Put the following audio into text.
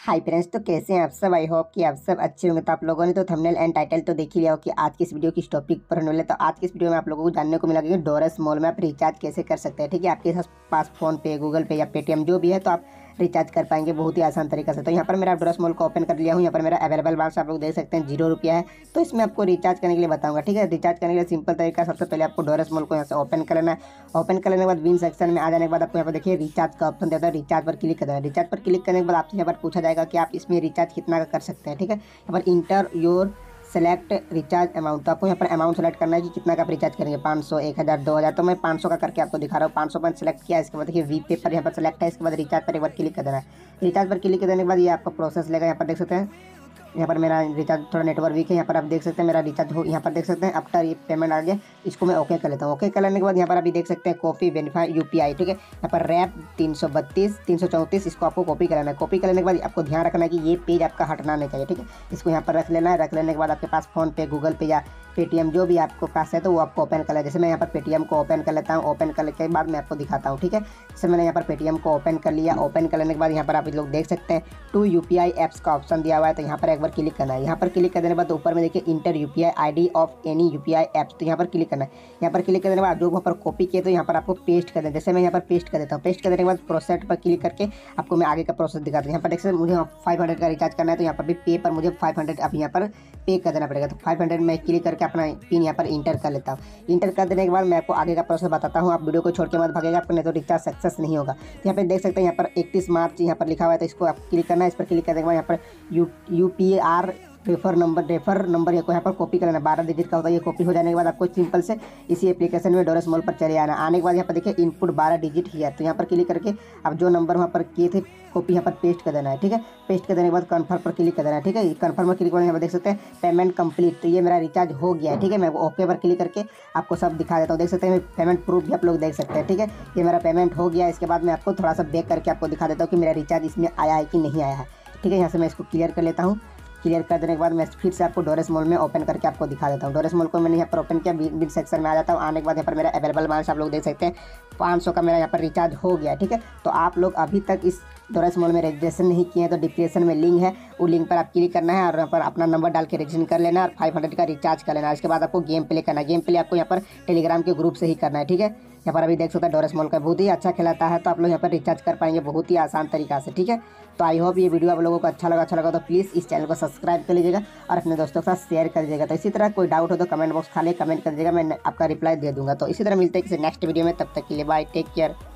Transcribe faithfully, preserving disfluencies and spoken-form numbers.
Hi friends, तो कैसे हैं आप सब। आई होप कि आप सब अच्छे होंगे। तो आप लोगों ने तो थंबनेल एंड टाइटल तो देख ही लिया हो कि आज की इस वीडियो किस टॉपिक पर होने वाले। तो आज की इस वीडियो में आप लोगों को जानने को मिला कि डोरस मॉल में आप रिचार्ज कैसे कर सकते हैं। ठीक है, आपके पास फोन पे, गूगल पे या पेटीएम जो भी है तो आप रिचार्ज कर पाएंगे बहुत ही आसान तरीके से। तो यहाँ पर मेरा डोरस मॉल को ओपन कर लिया हूँ। यहाँ पर मेरा अवेलेबल बैलेंस आप लोग देख सकते हैं जीरो रुपया है। तो इसमें आपको रिचार्ज करने के लिए बताऊंगा। ठीक है, रिचार्ज करने के लिए सिंपल तरीका, सबसे पहले आपको डोरस मॉल को यहाँ से ओपन कर लेना है। ओपन कर लेने के बाद विन सेक्शन में आ जाने के बाद आपको यहाँ पर देखिए रिचार्ज का ऑप्शन देता है। रिचार्ज पर क्लिक करना है। रिचार्ज पर क्लिक करने के बाद आपसे यहाँ पर पूछा जाएगा कि आप इसमें रिचार्ज कितना का कर सकते हैं। ठीक है, यहाँ पर enter your select recharge amount. तो आपको यहाँ पर अमाउंट सेलेक्ट करना है कि कितना का आप रिचार्ज करेंगे, पाँच सौ, एक हज़ार, दो हज़ार। तो मैं पाँच सौ का करके आपको दिखा रहा हूँ। पाँच सौ पर सेलेक्ट किया, इसके बाद देखिए वी पे पर यहाँ पर सेलेक्ट है। इसके बाद रिचार्ज पर एक बार क्लिक कर देना है। रिचार्ज पर क्लिक करने के बाद ये आपका प्रोसेस लेगा। यहाँ पर देख सकते हैं, यहाँ पर मेरा रिचार्ज थोड़ा नेटवर्क वीक है। यहाँ पर आप देख सकते हैं मेरा रिचार्ज हो, यहाँ पर देख सकते हैं आफ्टर ये पेमेंट आ गया। इसको मैं ओके कर लेता हूँ। ओके कर लेने के बाद यहाँ पर अभी देख सकते हैं कॉपी वेरीफाई यूपीआई। ठीक है, यहाँ पर रैप तीन सौ बत्तीस तीन सौ चौंतीस इसको आपको कॉपी कराना है। कॉपी करने के बाद आपको ध्यान रखना है कि ये पेज आपका हटना नहीं चाहिए। ठीक है, इसको यहाँ पर रख लेना है। रख लेने के बाद आपके पास फोन पे, गूगल पे या पेटीएम जो भी आपको पास है तो वो आपको ओपन कर लें। जैसे मैं यहाँ पर पेटीएम को ओपन कर लेता हूँ। ओपन करने के बाद मैं आपको दिखाता हूँ। ठीक है, जैसे मैंने यहाँ पर पेटीएम को ओपन कर लिया। ओपन कर लेने के बाद यहाँ पर आप लोग देख सकते हैं टू यूपीआई ऐप्स का ऑप्शन दिया हुआ है। तो यहाँ पर एक बार क्लिक करना है। यहाँ पर क्लिक करने के बाद ऊपर में देखिए enter UPI ID of any UPI apps. तो यहाँ पर क्लिक करना है। यहाँ पर क्लिक करने के बाद जो वहाँ पर कॉपी किए तो यहाँ पर आपको पेस्ट कर दें। जैसे मैं यहाँ पर पेस्ट कर देता हूँ। पेस्ट करने के बाद प्रोसेस पर क्लिक करके आपको मैं आगे का प्रोसेस दिखाता हूँ। यहाँ पर देख सकते मुझे फाइव हंड्रेड का रिचार्ज करना है। तो यहाँ पर भी पे पर मुझे फाइव हंड्रेड अब यहाँ पर पे कर देना पड़ेगा। तो फाइव हंड्रेड मैं क्लिक करके अपना पिन यहाँ पर इंटर कर लेता हूँ। इंटर कर देने के बाद मैं आपको आगे का प्रोसेस बताता हूँ। आप वीडियो को छोड़ के मत भागेगा, आपको नहीं तो रिचार्ज सक्सेस नहीं होगा। तो यहाँ पे देख सकते हैं यहाँ पर इकतीस मार्च यहाँ पर लिखा हुआ है। तो इसको आप क्लिक करना है। इस पर क्लिक करने के बाद यहाँ पर U U P R refer number refer number को यहाँ पर कॉपी करना है। बारह डिजिट का होता है। ये कॉपी हो जाने के बाद आपको सिंपल से इसी एप्लीकेशन में डोरस मॉल पर चले आना। आने के बाद यहाँ पर देखिए इनपुट बारह डिजिट ही है। तो यहाँ पर क्लिक करके आप जो नंबर वहाँ पर किए थे कॉपी यहाँ पर पेस्ट कर देना है। ठीक है, पेस्ट कर देने के बाद कन्फर्म पर क्लिक कर देना है। ठीक है, कन्फर्म पर क्लिक करने के बाद देख सकते हैं पेमेंट कंप्लीट। तो ये मेरा रिचार्ज हो गया है। ठीक है, मैं ओके पर क्लिक करके आपको सब दिखा देता हूँ। देख सकते हैं पेमेंट प्रूफ भी आप लोग देख सकते हैं। ठीक है, ये मेरा पेमेंट हो गया। इसके बाद मैं आपको थोड़ा सा बैक करके आपको दिखा देता हूँ कि मेरा रिचार्ज इसमें आया है कि नहीं आया है। ठीक है, यहाँ से मैं इसको क्लियर कर लेता हूँ। क्लियर कर देने के बाद मैं फिर से आपको डोरस मॉल में ओपन करके आपको दिखा देता हूँ। डोरस मॉल को मैंने यहाँ पर ओपन किया, बिल सेक्शन में आ जाता हूँ। आने के बाद यहाँ पर मेरा अवेलेबल बैलेंस आप लोग देख सकते हैं पाँच सौ का मेरा यहाँ पर रिचार्ज हो गया। ठीक है, तो आप लोग अभी तक इस डोरस मॉल में रजिस्ट्रेशन नहीं किए हैं तो डिस्क्रिप्शन में लिंक है, वो लिंक पर आप क्लिक करना है और यहाँ पर अपना नंबर डाल के रजिस्ट्रेशन कर लेना और फाइव हंड्रेड का रिचार्ज कर लेना। इसके बाद आपको गेम प्ले करना है। गेम प्ले आपको यहाँ पर टेलीग्राम के ग्रुप से ही करना है। ठीक है, यहाँ पर अभी देख सकते हैं डोरस मॉल का बहुत ही अच्छा खिलाता है। तो आप लोग यहाँ पर रिचार्ज कर पाएंगे बहुत ही आसान तरीका से। ठीक है, तो आई होप ये वीडियो आप लोगों को अच्छा लगा अच्छा लगा तो प्लीज़ इस चैनल को सब्सक्राइब कर लीजिएगा और अपने दोस्तों के साथ शेयर कर दीजिएगा। तो इसी तरह कोई डाउट हो तो कमेंट बॉक्स खाली कमेंट कर दीजिएगा, मैं आपका रिप्लाई दे दूंगा। तो इसी तरह मिलते हैं किसी नेक्स्ट वीडियो में, तब तक के लिए बाय, टेक केयर।